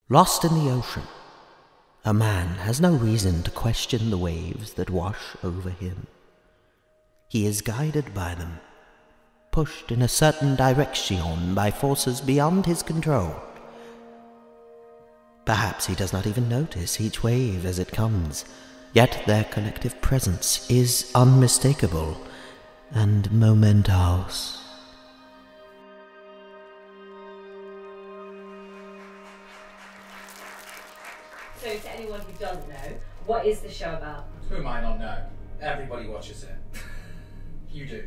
Lost in the ocean, a man has no reason to question the waves that wash over him. He is guided by them, pushed in a certain direction by forces beyond his control. Perhaps he does not even notice each wave as it comes, yet their collective presence is unmistakable and momentous. So to anyone who doesn't know, what is the show about? Who might not know? Everybody watches it. You do.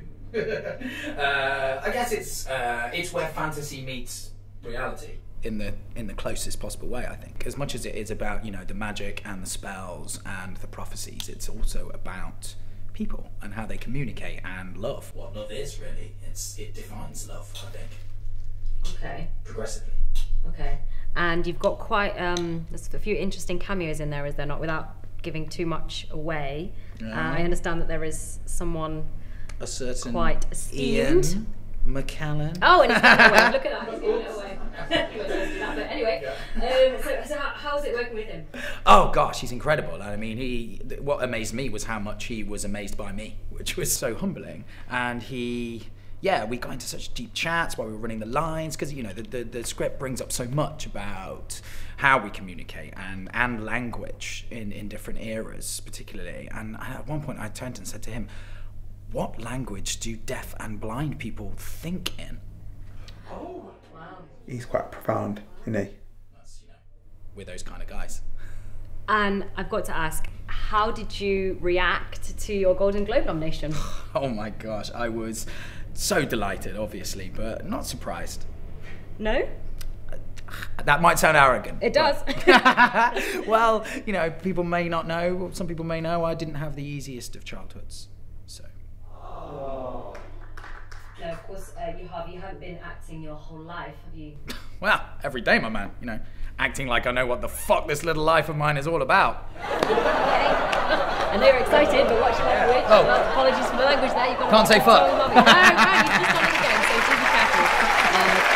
I guess it's where fantasy meets reality in the closest possible way. I think, as much as it is about, you know, the magic and the spells and the prophecies, it's also about people and how they communicate and love. What love is really, it defines love, I think. Okay. Progressively. Okay. And you've got quite there's a few interesting cameos in there, is there not? Without giving too much away, I understand that there is someone a certain quite esteemed. Ian McKellen. Oh, and he's giving it away. Look at that, he's giving it away. You weren't supposed to do that, but anyway. So how's it working with him? Oh gosh, he's incredible. I mean, what amazed me was how much he was amazed by me, which was so humbling. And we got into such deep chats while we were running the lines, because, you know, the script brings up so much about how we communicate and language in different eras, particularly. And at one point I turned and said to him, what language do deaf and blind people think in? Oh, wow. He's quite profound, isn't he? That's, you know, we're those kind of guys. And I've got to ask, how did you react to your Golden Globe nomination? Oh my gosh, I was so delighted, obviously, but not surprised. No? That might sound arrogant. It does. Well, you know, people may not know, some people may know, I didn't have the easiest of childhoods, so. Oh. No, of course, you haven't been acting your whole life, have you? Well, every day, my man, you know, acting like I know what the fuck this little life of mine is all about. Okay. I know you're excited, but watch your language. Oh. Well, apologies for the language there. You've got Can't say fuck. No, you've just done it again, so do be careful.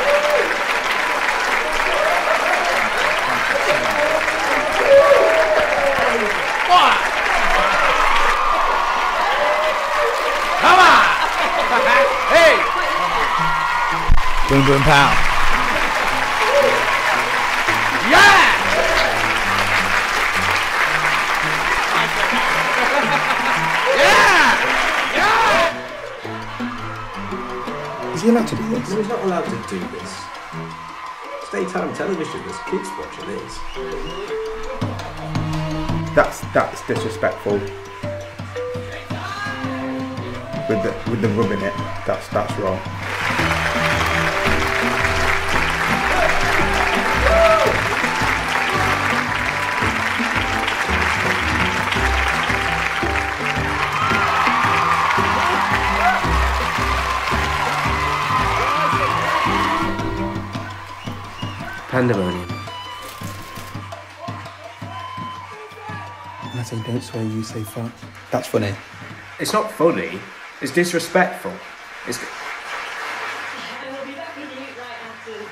What? Come on! Hey! Boom, boom, pow. Yeah! Yeah! Yeah! Is he allowed to do this? No, he's not allowed to do this. It's daytime television, there's kids watching this. That's disrespectful. With the rubbing it, that's wrong. Pandemonium. And I say don't swear, you say fuck. That's funny. It's not funny, it's disrespectful. It's... And we'll be back with you right after the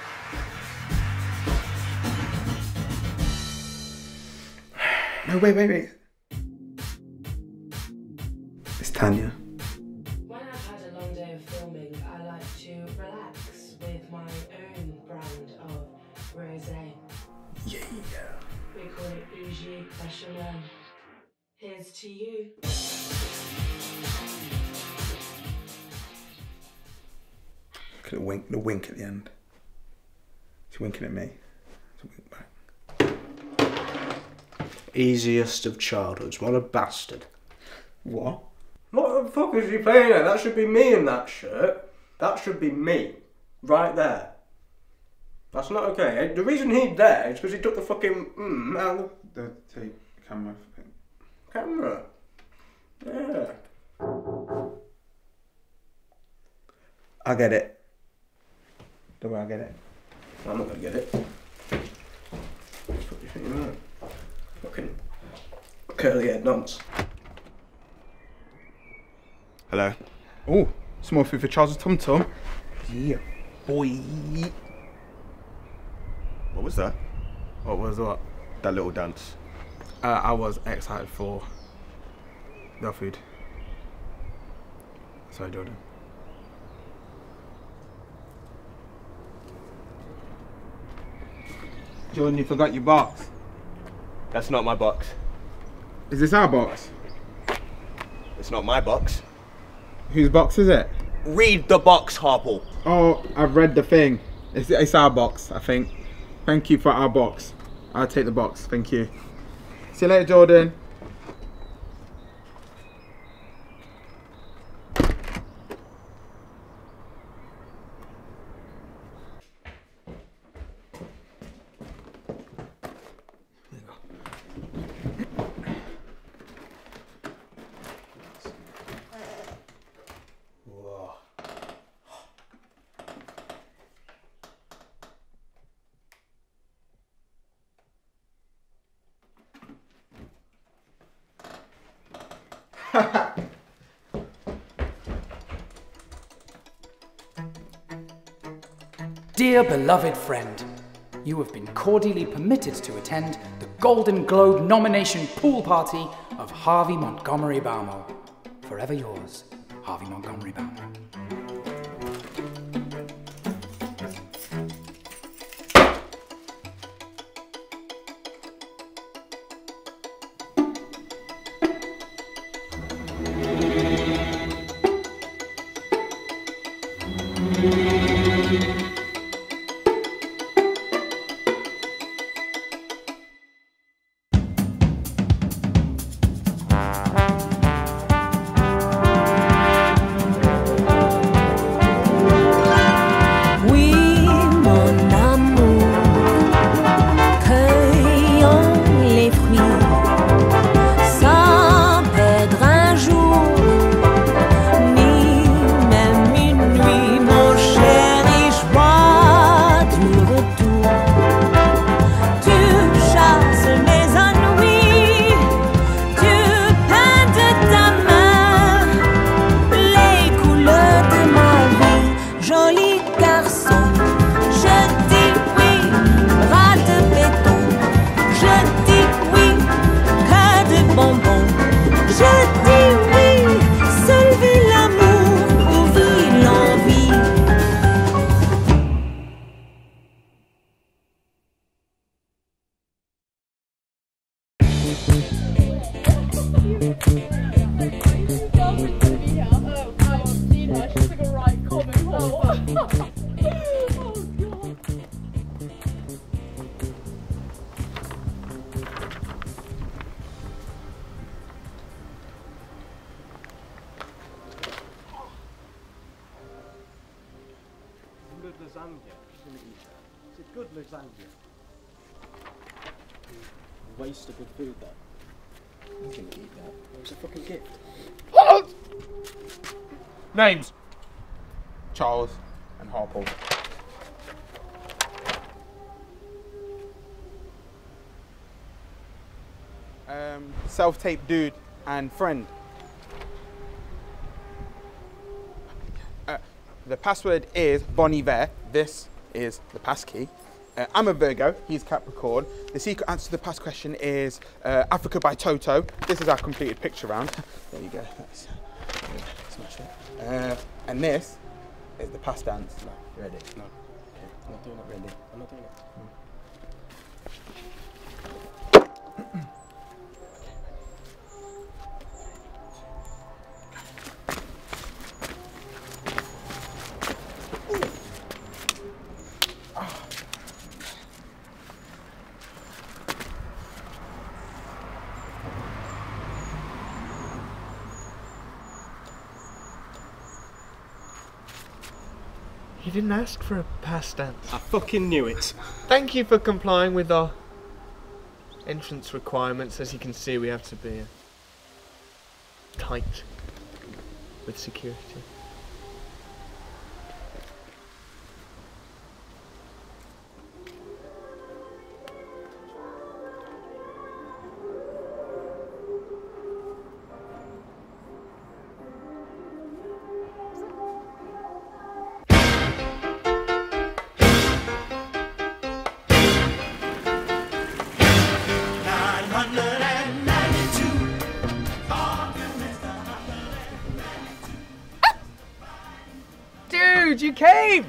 break. No, wait. It's Tanya. When I've had a long day of filming, I like to relax with my own brand of rosé. Yeah. We call it bougie bechamel. Here's to you. Look at the wink at the end. He's winking at me. He's a wink back. Easiest of childhoods, what a bastard. What? What the fuck is he playing at? That should be me in that shirt. That should be me. Right there. That's not okay. The reason he's there is because he took the fucking out of The tape camera thing. the camera. Yeah. I get it. Don't worry, I get it. I'm not gonna get it. What do you think of that? Fucking curly head nonce. Hello. Oh, some more food for Charles and Tom. Yeah, boy. What was that? What was what? That little dance. I was excited for the food. Sorry, Jordan. Jordan, you forgot your box. That's not my box. Is this our box? It's not my box. Whose box is it? Read the box, Harpal. Oh, I've read the thing. It's our box, I think. Thank you for our box. I'll take the box, thank you. See you later, Jordan. Dear beloved friend, you have been cordially permitted to attend the Golden Globe nomination pool party of Harvey Montgomery Balmo. Forever yours, Harvey Montgomery Balmo. It's a good lasagna. Waste of good food, though. Who's gonna eat that? It was a fucking gift. Halt! Names: Charles and Harpal. Self-tape dude and friend. The password is Bon Iver. This is the passkey. I'm a Virgo, he's Capricorn. The secret answer to the past question is Africa by Toto. This is our completed picture round. There you go. That's, smash it. And this is the past dance. No, ready? No. Okay. I'm not doing it. Ready? I'm not doing it. You didn't ask for a past dance. I fucking knew it. Thank you for complying with our entrance requirements. As you can see, we have to be tight with security. came!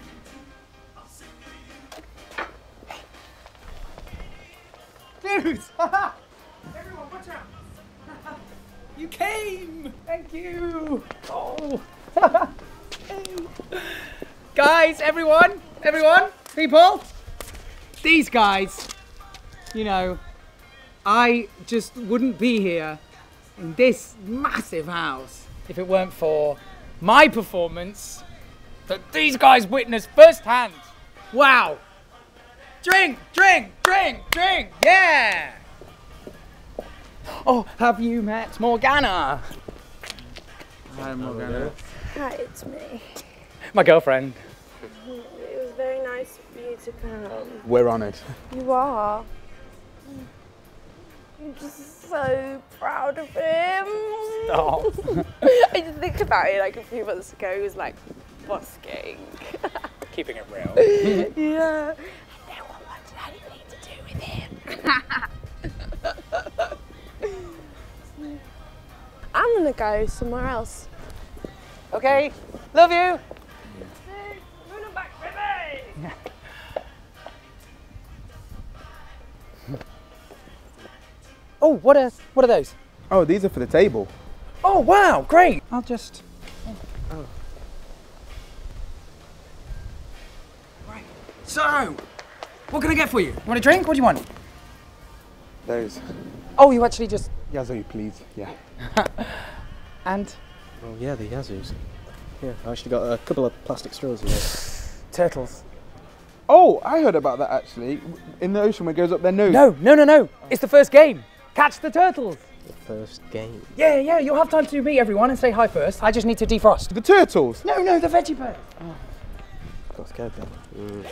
Dudes! Everyone, watch out! You came! Thank you! Oh! Guys, everyone, people, these guys, you know, I just wouldn't be here in this massive house if it weren't for my performance that these guys witnessed firsthand. Wow! Drink, yeah! Oh, have you met Morgana? Hi, Morgana. Hi, it's me. My girlfriend. It was very nice for you to come. We're on it. You are. I'm just so proud of him. Stop. I just think about it like a few months ago, he was like busking. Keeping it real. Yeah. No one wanted anything to do with him. I'm gonna go somewhere else. Okay, love you. Oh, what are those? Oh, these are for the table. Oh, wow, great. I'll just... Oh. Right, so, what can I get for you? You want a drink? What do you want? Those. Oh, you actually just... Yazoo, please. Yeah. And? Oh, yeah, the Yazoos. Yeah, I actually got a couple of plastic straws in there. Turtles. Oh, I heard about that actually. In the ocean where it goes up their nose. No. It's the first game. Catch the turtles. The first game. Yeah, you'll have time to meet everyone and say hi first. I just need to defrost. The turtles? No, the veggie bird. Got scared then.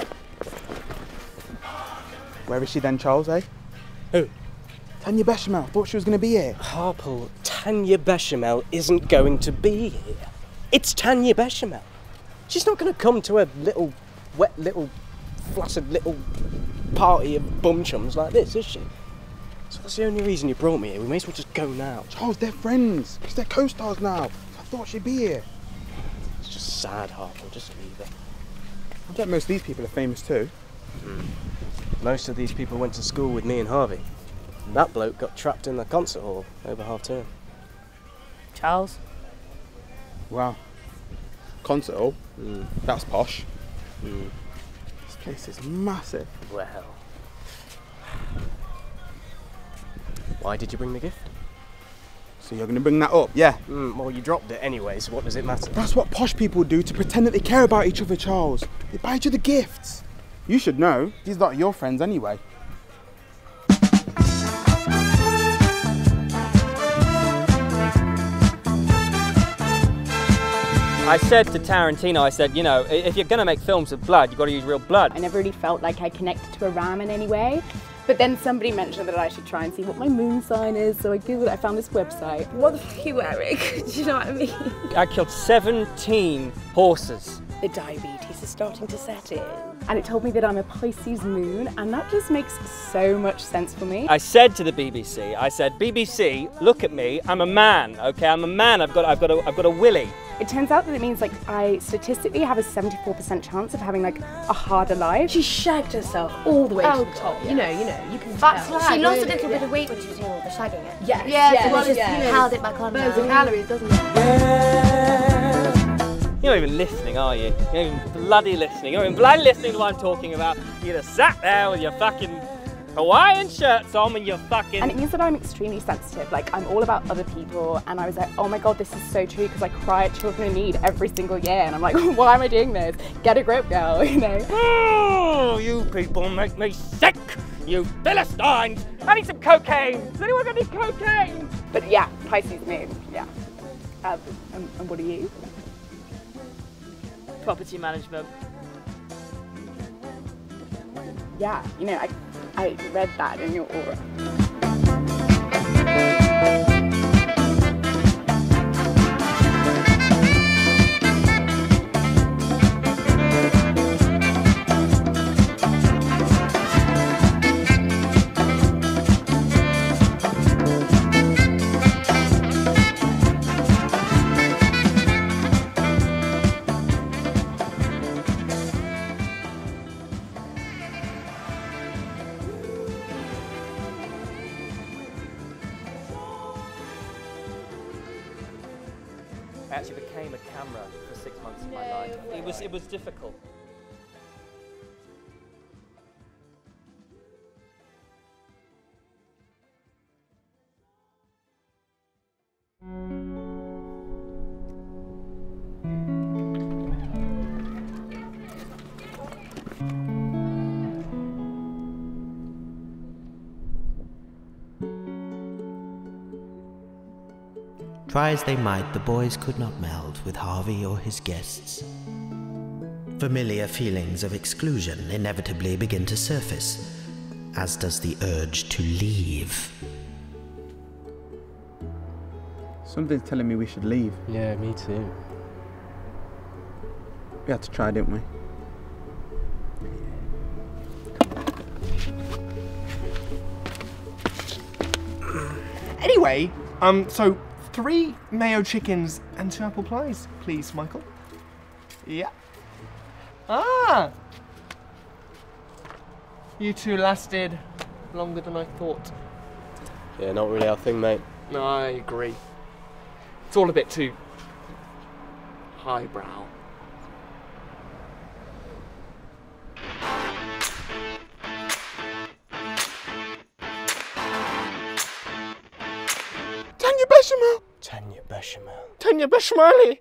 Where is she then, Charles, eh? Who? Tanya Bechamel. Thought she was going to be here. Harpal, Tanya Bechamel isn't going to be here. It's Tanya Bechamel. She's not going to come to a little, wet little, flaccid little party of bum chums like this, is she? So that's the only reason you brought me here. We may as well just go now. Charles, they're friends. Because they're co-stars now. I thought she'd be here. It's just sad, Harpal. Just leave her. I bet most of these people are famous too. Most of these people went to school with me and Harvey. And that bloke got trapped in the concert hall over half term. Charles? Wow. Concert hall? That's posh. This place is massive. Well. Why did you bring the gift? So you're going to bring that up? Yeah. Well, you dropped it anyway, so what does it matter? That's what posh people do to pretend that they care about each other, Charles. They buy each other gifts. You should know. These are not your friends anyway. I said to Tarantino, I said, you know, if you're going to make films with blood, you've got to use real blood. I never really felt like I connected to a ram in any way. But then somebody mentioned that I should try and see what my moon sign is, so I googled it, I found this website. What the fuck are you wearing? Do you know what I mean? I killed 17 horses. The diabetes is starting to set in. And it told me that I'm a Pisces moon, and that just makes so much sense for me. I said to the BBC, I said, BBC, look at me, I'm a man, okay? I'm a man, I've got a willy. It turns out that it means like I statistically have a 74% chance of having like a harder life. She shagged herself all the way to the top. God, You know, you can That's tell. like, she lost a little bit of weight when she was doing all the shagging it. Yes. Yeah, so she just held it back on Burns now. the calories, doesn't it? You're not even listening, are you? You're not even bloody listening. You're not even bloody listening to what I'm talking about. You just sat there with your fucking Hawaiian shirts on when you're fucking... And it means that I'm extremely sensitive. Like, I'm all about other people, and I was like, oh my god, this is so true, because I cry at children in need every single year, and I'm like, why am I doing this? Get a grip, girl, you know? Oh, you people make me sick! You Philistines! I need some cocaine! Does anyone got any cocaine? But yeah, Pisces moon, yeah. And what are you? Property management. Yeah, you know, I read that in your aura. I actually became a camera for 6 months of my life. It was difficult. Try as they might, the boys could not meld with Harvey or his guests. Familiar feelings of exclusion inevitably begin to surface, as does the urge to leave. Something's telling me we should leave. Yeah, me too. We had to try, didn't we? Anyway, so 3 mayo chickens and 2 apple pies, please, Michael. Yeah. Ah! You two lasted longer than I thought. Yeah, not really our thing, mate. No, I agree. It's all a bit too highbrow. Tanya Bechamel! Tanya Bechamel. Tanya Bechamel!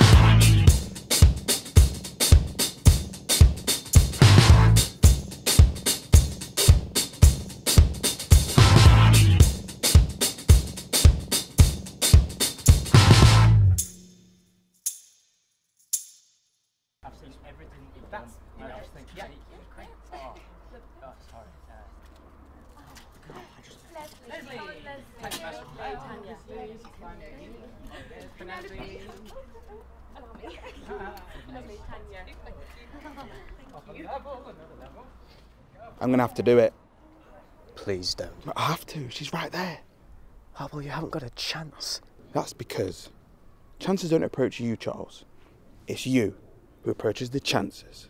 I'm gonna have to do it. Please don't. I have to. She's right there. Harpal, you haven't got a chance. That's because chances don't approach you, Charles. It's you who approaches the chances.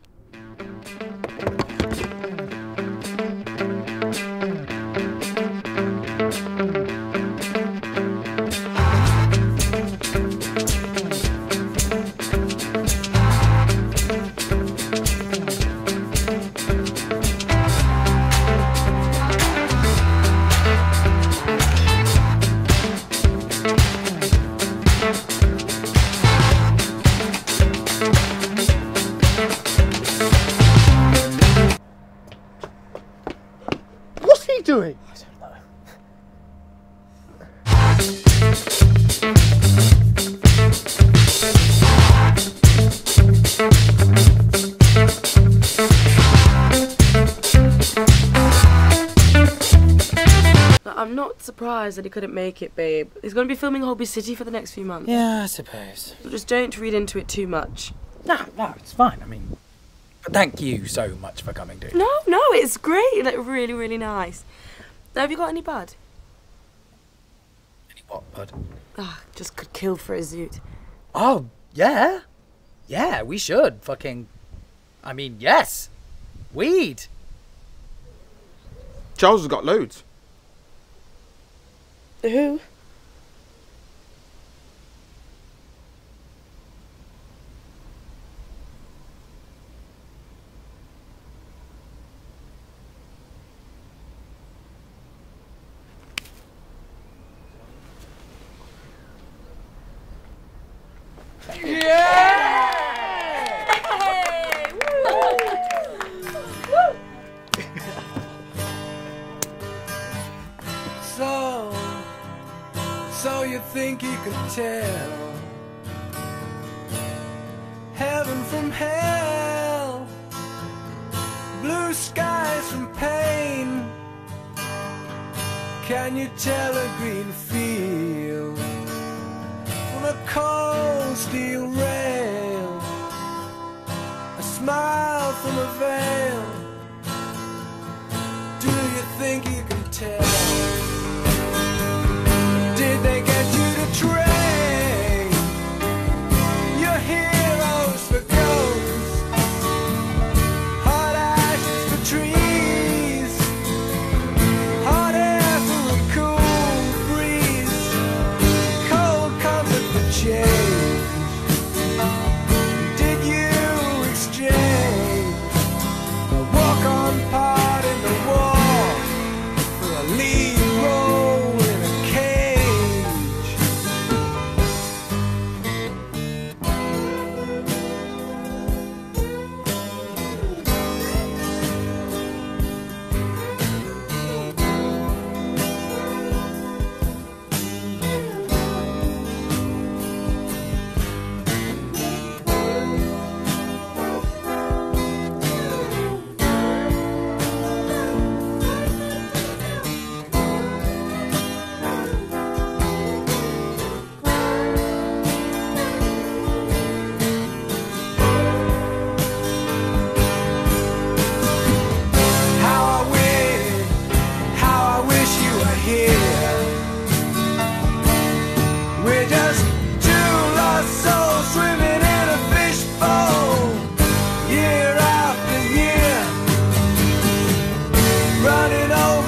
What's he doing? I don't know. I'm not surprised that he couldn't make it, babe. He's going to be filming Holby City for the next few months. Yeah, I suppose. So just don't read into it too much. No, it's fine. I mean, but thank you so much for coming, dude. No, it's great. Like, really, really nice. Now, have you got any bud? Any what, bud? Ah, just could kill for a zoot. Oh, yeah. Yeah, we should. Fucking... I mean, yes. Weed. Charles has got loads. Who? So you think you could tell heaven from hell, blue skies from pain? Can you tell a green field from a cold steel rail, a smile from a veil? Do you think you can tell? Did they get you to trade your heroes for ghosts, hot ashes for trees, hot air for a cool breeze, cold comfort for change?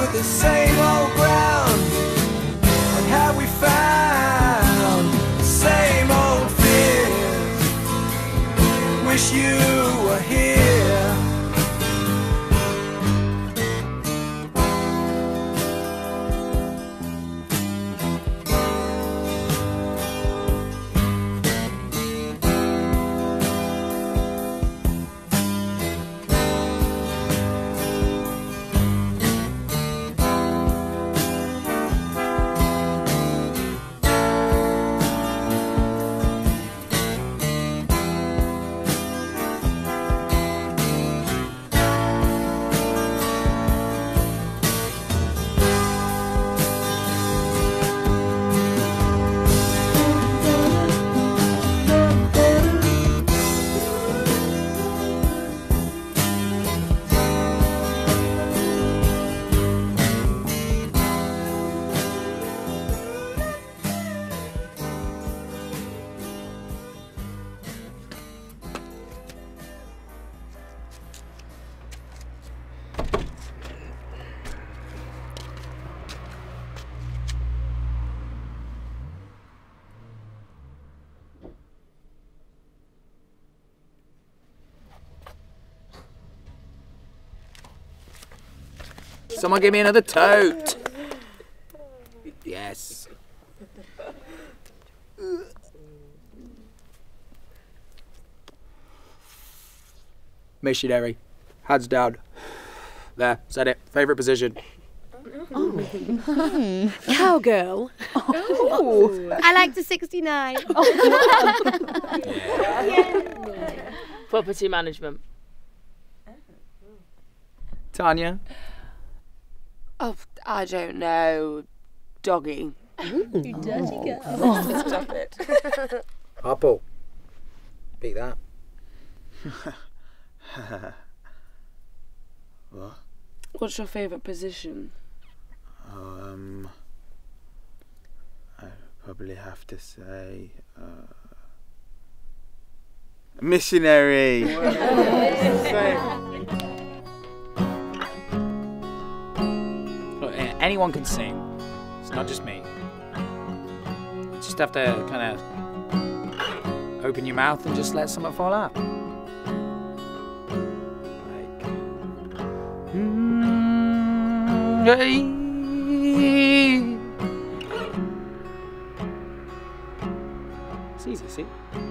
with the same old ground? What have we found? The same old fears. Wish you were here. Someone give me another tote. Yes. Missionary. Hands down. There, said it. Favourite position. Cowgirl. Oh. I like the 69. Property management. Tanya. Oh, I don't know. Doggy. You dirty girl. Stop it. Harpal. Beat that. What? What's your favourite position? I'd probably have to say missionary. Look, anyone can sing. It's not just me. You just have to kind of open your mouth and just let something fall out. Hey. It's easy, see?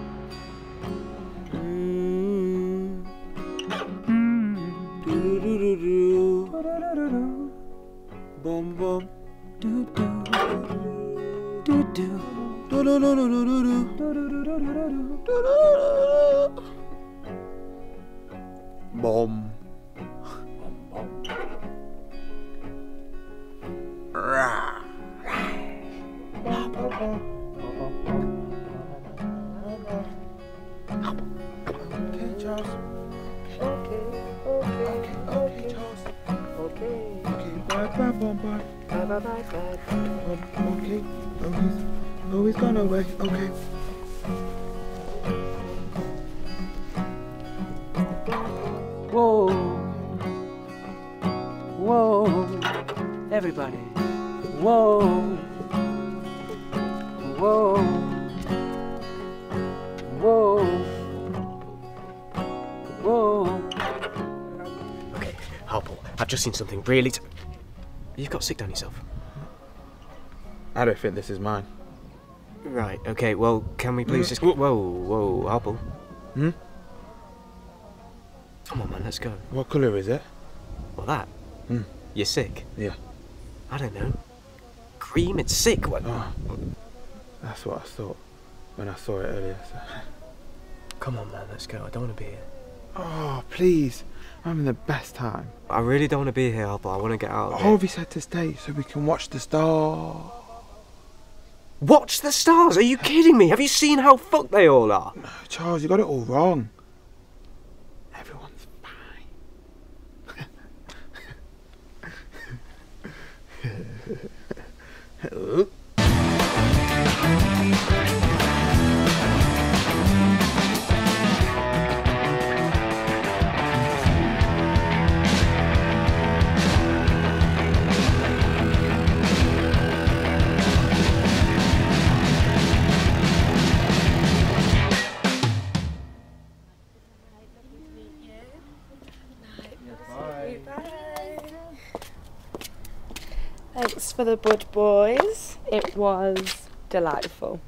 Boom boom. Boom. Okay, Charles. Okay, Charles. Okay. Bye, boom, bye. Okay. Oh, he's gone away. Okay. Whoa. Whoa. Everybody. Whoa. Whoa. Whoa. Whoa. Okay, Harpal, I've just seen something really. You've got sick down yourself. I don't think this is mine. Right, okay, well, can we please just. Whoa, Harpal. Hmm? Come on, man, let's go. What colour is it? Well, that? Hmm. You're sick? Yeah. I don't know. Cream, it's sick. What? Oh, that's what I thought when I saw it earlier. So. Come on, man, let's go. I don't want to be here. Oh, please. I'm having the best time. I really don't want to be here, Harpal. I want to get out of here. Harvey said to stay so we can watch the stars. Watch the stars? Are you kidding me? Have you seen how fucked they all are? No, Charles, you got it all wrong. Everyone's fine. Thanks for the bud, boys. It was delightful.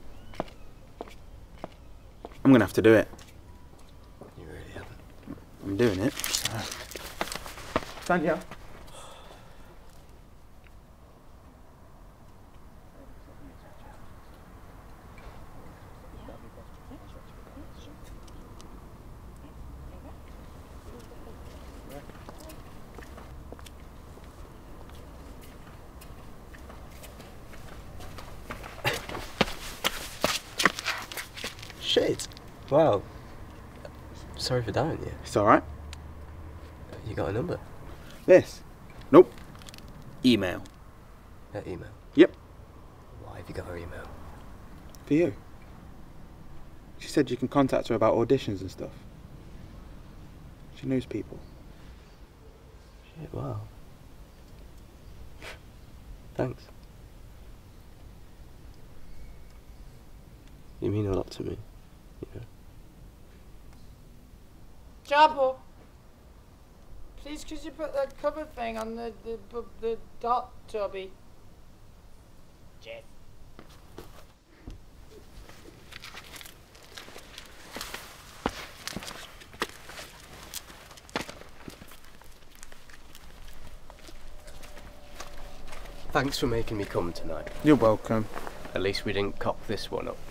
I'm gonna have to do it. You really haven't. I'm doing it. Tanya. Shit. Wow. Sorry for doubting you. It's alright. You got a number? This? Nope. Email. Her email? Yep. Why have you got her email? For you. She said you can contact her about auditions and stuff. She knows people. Shit, wow. Thanks. You mean a lot to me, you know. Harpal, please could you put that cover thing on the dot, Toby? Jeff. Thanks for making me come tonight. You're welcome. At least we didn't cock this one up.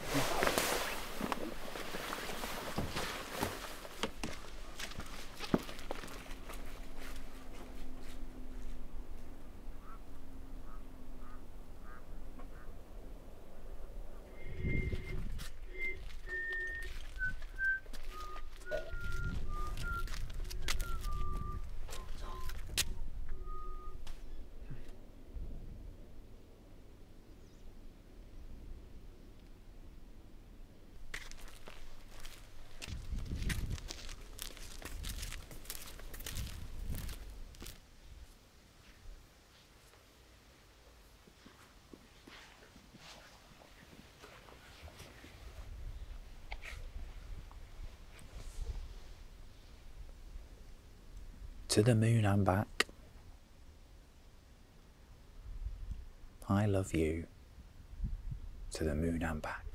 To the moon and back. I love you. To the moon and back.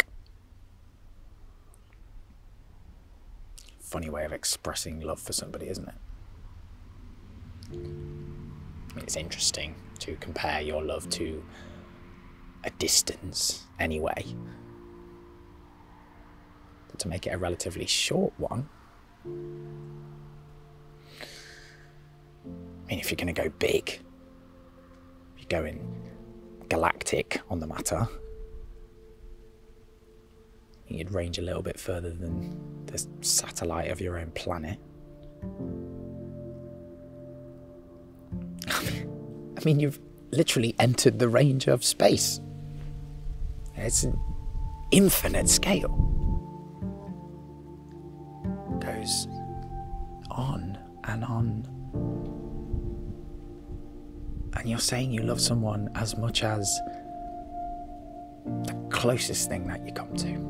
Funny way of expressing love for somebody, isn't it? I mean, it's interesting to compare your love to a distance anyway. But to make it a relatively short one, I mean, if you're going to go big, if you're going galactic on the matter, you'd range a little bit further than the satellite of your own planet. I mean, you've literally entered the range of space. It's an infinite scale. It goes on and on. And you're saying you love someone as much as the closest thing that you come to.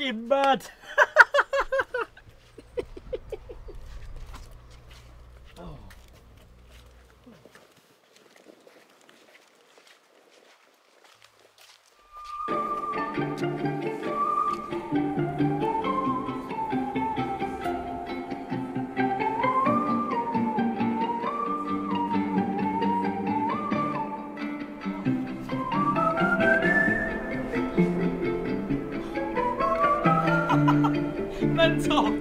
fucking mad. Mental.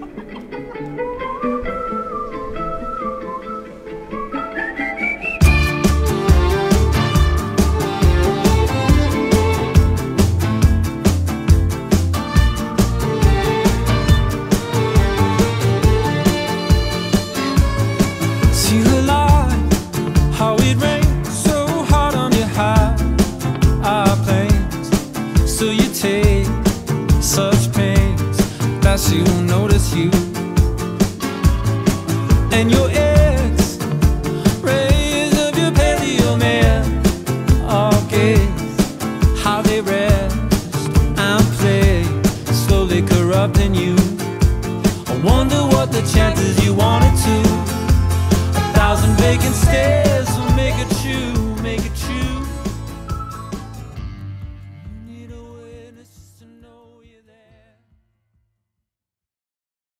See the light, how it rains so hard on your high planes. So you take such pains that you'll notice you